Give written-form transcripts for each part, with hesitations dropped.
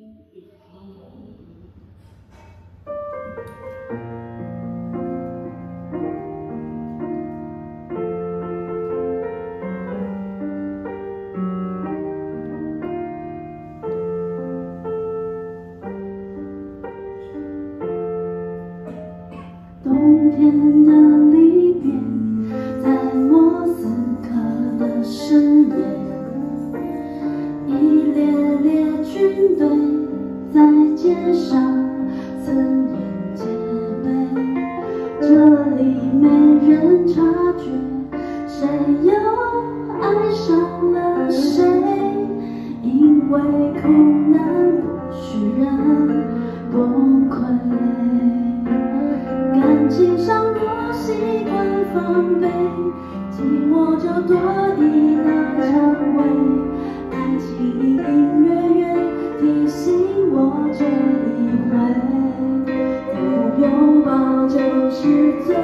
冬天的离别，在莫斯科的深夜，一列列军队在街上森严戒备，这里没人察觉，谁又爱上了谁？因为苦难不许人崩溃。 感情上若习惯防备，寂寞就多一道蔷薇。爱情隐隐约约提醒我这一回，不拥抱就是罪。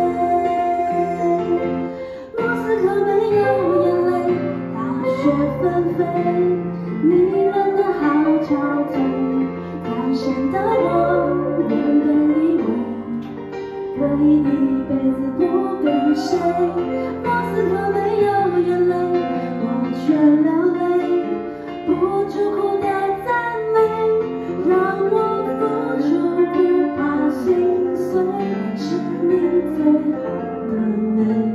莫斯科没有眼泪，大雪纷飞，你冷得好憔悴，单身的我原本以为。 可以一辈子不跟谁，莫斯科没有眼泪，我却流泪，不住苦的赞美，让我付出不怕心碎，是你最后的美。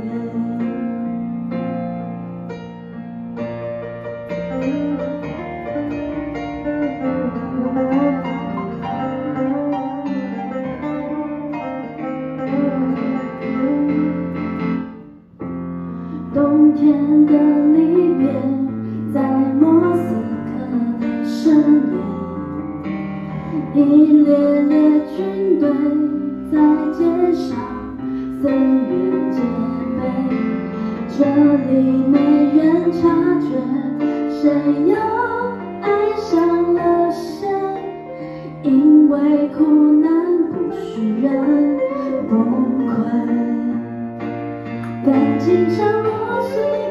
冬天的离别，在莫斯科的深夜，一列列军队在街上森严戒备，这里没人察觉，谁又爱上了谁？因为苦难不许人崩溃。 感情上若是